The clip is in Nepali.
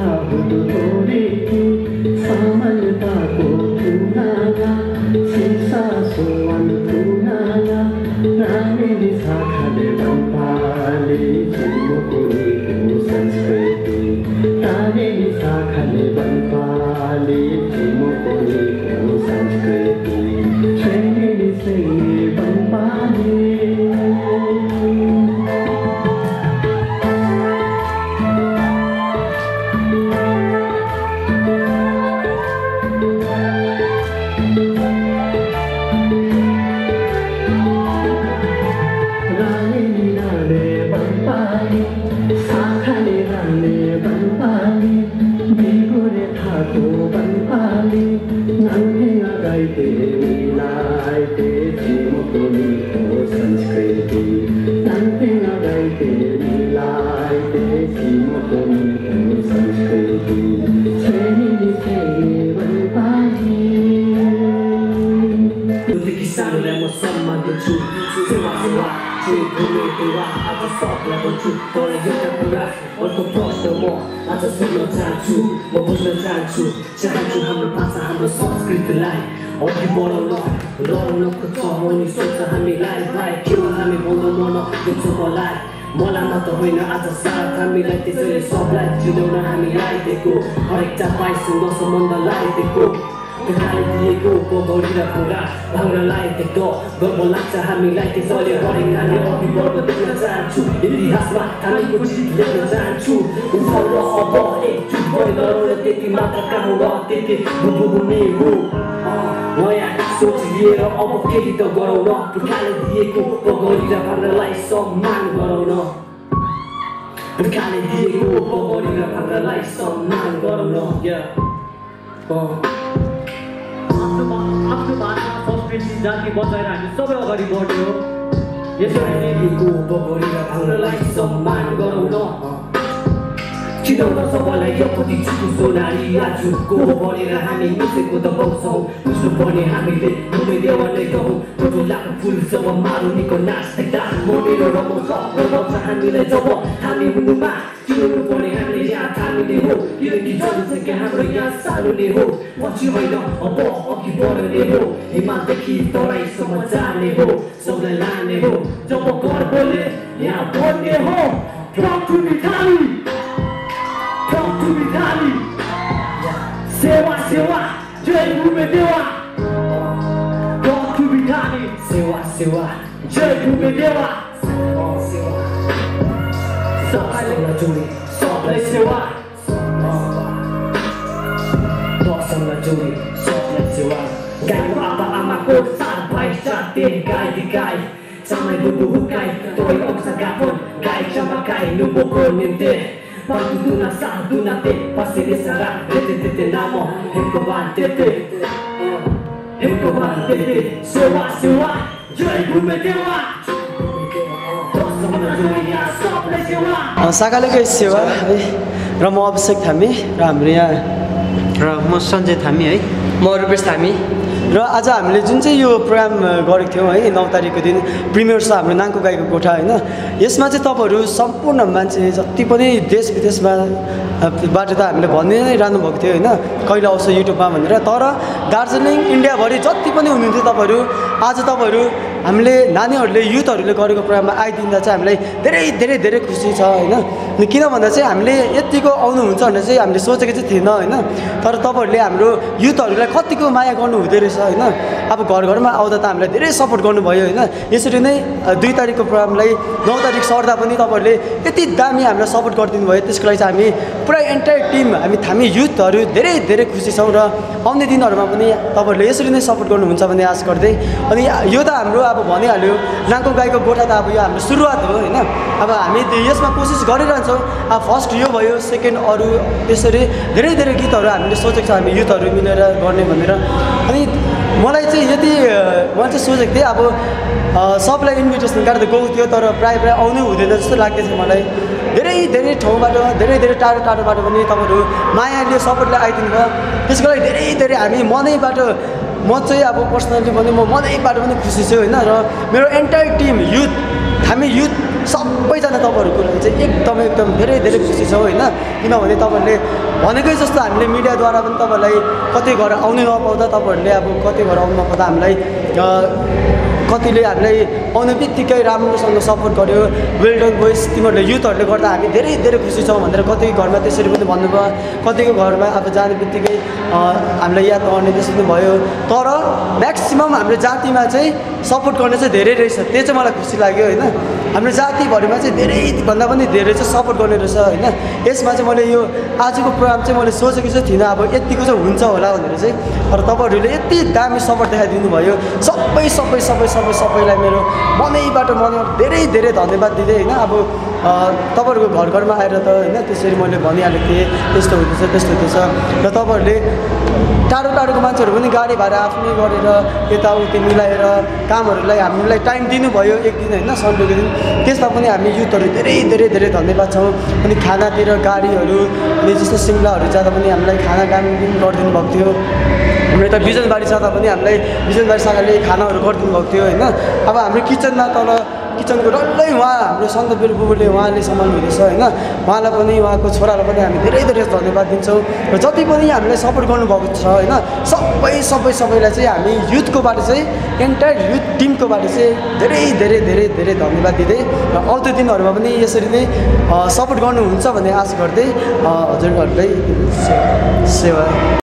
हुदु तोडेको समानताको तुनागा सिसा सोवान तुनागा नानी साखाले बम्पाले जिम्मोको निको संस्कृति नानी साखाले बम्पाले जिम्मोको निको संस्कृति छैनी सही बम्पाले चाहन्छु हाम्रो भाषा हाम्रो संस्कृतिलाई अघि बढाउनको छ मैले सोच्छ हामीलाई भाइ के हो हामी बोल्नु मन देख्छ मलाई मात्र होइन आज साथ हामीलाई त्यसैले सबलाई चिनाउन हामीलाई दिएको हरेकटा भाइसँग सम्बन्धलाई दिएको देखाले दिएको पगडी र कुरा भाउरालाई देख्दा गर्व लाग्छ हामीलाई त्यसैले हरेक नानी अघि बढ्न देख्न चाहन्छु इतिहासमा थालेको चिज लेख्न चाहन्छु उठाउन अब एकजुट भएर त्यति मात्र काम र त्यति हुने हो नयाँ सोच लिएर अब केही त गराउन पुर्खाले दिएको पगडी र भाउरालाई सम्मान गराउन पुर्खाले दिएको पगडी र भाउरालाई सम्मान गराउन आफ्नो भाषा संस्कृति जाति बचाएर हामी सबै अगाडि बढ्ने हो यसरी दिएको पगडी र भाउरालाई सम्मान गराउन चिनाउन सबैलाई यो कति चुकुसो नारी आजुको बढेर हामी मिसेको त पाउँछौँ बुझ्नु पर्ने हामीले घुमै देवालै गहौँ फुलाको फुल जब मारुनीको नाच देख्दा मरेर रमाउँछ रमाउँछ हामीलाई जब हामी हुनुमा चिनाउनु पर्ने हामीले यहाँ थाल्ने हो किनकि जनसङ्ख्या हाम्रो यहाँ सानोले हो पछि होइन अब अघि बढ्ने हो हिमालदेखि तराईसम्म जाने हो सबलाई लाने हो जब गर्वले यहाँ बढ्ने हो सेवा सेवा जय भूमि देवा सेवा सेवा जय भूमि देवा सबैलाई जोडी सबलाई सेवा दसैँलाई जोडी सबलाई सेवा गाई बाबा आमाको साथ भाइ साथी गाई दिगाई समय बुबु हुकाई तोय औसा गापन गाई चमकाई नुबोको निम्ते Pantuna sanduna te pasere sara te namo hemko bantete sewa sewa jai bhume dewa साकालेको सेवा है र म अभिषेक थामी र हाम्रो यहाँ र म सञ्जय थामी है म रुपेश थामी र आज हामीले जुन चाहिँ यो प्रोग्राम गरेको थियौँ है 9 तारिकको दिन प्रिमियर छ हाम्रो नाङको गाईको गोठा होइन यसमा चाहिँ तपाईँहरू सम्पूर्ण मान्छे जति पनि देश विदेशमा बाट त हामीले भन्ने नै रहनु भएको थियो होइन कहिले आउँछ युट्युबमा भनेर तर दार्जिलिङ इन्डियाभरि जति पनि हुनुहुन्थ्यो तपाईँहरू आज तपाईँहरू हामीले नानीहरूले युथहरूले गरेको प्रोग्राममा आइदिँदा चाहिँ हामीलाई धेरै धेरै धेरै खुसी छ होइन किन भन्दा चाहिँ हामीले यतिको आउनुहुन्छ भनेर चाहिँ हामीले सोचेको चाहिँ थिएन होइन तर तपाईँहरूले हाम्रो युथहरूलाई कतिको माया गर्नु हुँदो रहेछ होइन अब घर घरमा आउँदा त हामीलाई धेरै सपोर्ट गर्नुभयो होइन यसरी नै 2 तारिकको प्रोग्रामलाई 9 तारिक सर्दा पनि तपाईँहरूले यति दामी हामीलाई सपोर्ट गरिदिनु भयो त्यसको लागि चाहिँ हामी पुरा एन्टायर टिम हामी युथहरू धेरै धेरै खुसी छौँ र आउने दिनहरूमा पनि तपाईँहरूले यसरी नै सपोर्ट गर्नुहुन्छ भन्ने आशा गर्दै अनि यो त हाम्रो अब भनिहाल्यो नाङको गाईको गोठा त अब यो हाम्रो सुरुवात हो होइन अब हामी यसमा कोसिस गरिरहन्छौँ अब फर्स्ट यो भयो सेकेन्ड अरू त्यसरी धेरै धेरै गीतहरू हामीले सोचेको छ हामी युथहरू मिलेर गर्ने भनेर अनि मलाई चाहिँ यति मैले चाहिँ सोचेको थिएँ अब सबलाई इन्भिटेसन गरेर गएको थियो तर प्रायः आउनै हुँदैन जस्तो लाग्दैछ मलाई धेरै धेरै ठाउँबाट धेरै धेरै टाढो टाढोबाट पनि तपाईँहरू मायाले सपोर्टले आइदिनु भयो त्यसको लागि धेरै धेरै हामी मनैबाट म चाहिँ अब पर्सनली भने म मनैबाट पनि खुसी छु होइन र मेरो एन्टायर टिम युथ हामी युथ सबैजना तपाईँहरूको लागि चाहिँ एकदम धेरै धेरै खुसी छौँ होइन किनभने तपाईँहरूले भनेकै जस्तो हामीले मिडियाद्वारा पनि तपाईँलाई कतै घर आउनु नपाउँदा तपाईँहरूले अब कतै घर आउनु नपाउँदा हामीलाई कतिले हामीलाई आउने बित्तिकै राम्रोसँग सपोर्ट गर्यो वेल्डन बोइस तिमीहरूले युथहरूले गर्दा हामी धेरै धेरै खुसी छौँ भनेर कति घरमा त्यसरी पनि भन्नुभयो कतिको घरमा अब जाने बित्तिकै हामीलाई याद गर्ने त्यसरी पनि भयो तर म्याक्सिमम् हाम्रो जातिमा चाहिँ सपोर्ट गर्ने चाहिँ धेरै रहेछ त्यो चाहिँ मलाई खुसी लाग्यो होइन हाम्रो जातिभरिमा चाहिँ धेरैभन्दा पनि धेरै चाहिँ सपोर्ट गर्ने रहेछ होइन यसमा चाहिँ मैले यो आजको प्रोग्राम चाहिँ मैले सोचेको चाहिँ थिइनँ अब यतिको चाहिँ हुन्छ होला भनेर चाहिँ तर तपाईँहरूले यति दामी सपोर्ट देखाइदिनु भयो सबैलाई मेरो मनैबाट धेरै धेरै धन्यवाद दिँदै होइन अब तपाईँहरूको घर घरमा आएर त होइन त्यसरी मैले भनिहालेको थिएँ त्यस्तो हुँदैछ र तपाईँहरूले टाढोको मान्छेहरू पनि गाडी भाडा आफ्नै गरेर यताउति मिलाएर कामहरूलाई हामीलाई टाइम दिनुभयो एक दिन होइन सन्डेको दिन त्यसमा पनि हामी युथहरू धेरै धन्यवाद छौँ अनि खानातिर गाडीहरू अनि जस्तो सिङ्गलाहरू जाँदा पनि हामीलाई खाना काम पनि गरिदिनु भएको थियो हाम्रो यता बिजनबारी जाँदा पनि हामीलाई बिजनबारी शाखाले खानाहरू गरिदिनु भएको थियो होइन अब हाम्रो किचनमा तल किचनको डल्लै उहाँ हाम्रो सन्दबीर बुबुले उहाँले सम्हाल्नु हुँदैछ होइन उहाँलाई पनि उहाँको छोरालाई पनि हामी धेरै धन्यवाद दिन्छौँ र जति पनि हामीलाई सपोर्ट गर्नुभएको छ होइन सबैलाई चाहिँ हामी युथकोबाट चाहिँ एन्टायर युथ टिमकोबाट चाहिँ धेरै धन्यवाद दिँदै र आउँदो दिनहरूमा पनि यसरी नै सपोर्ट गर्नुहुन्छ भन्ने आशा गर्दै हजुरहरूलाई सेवा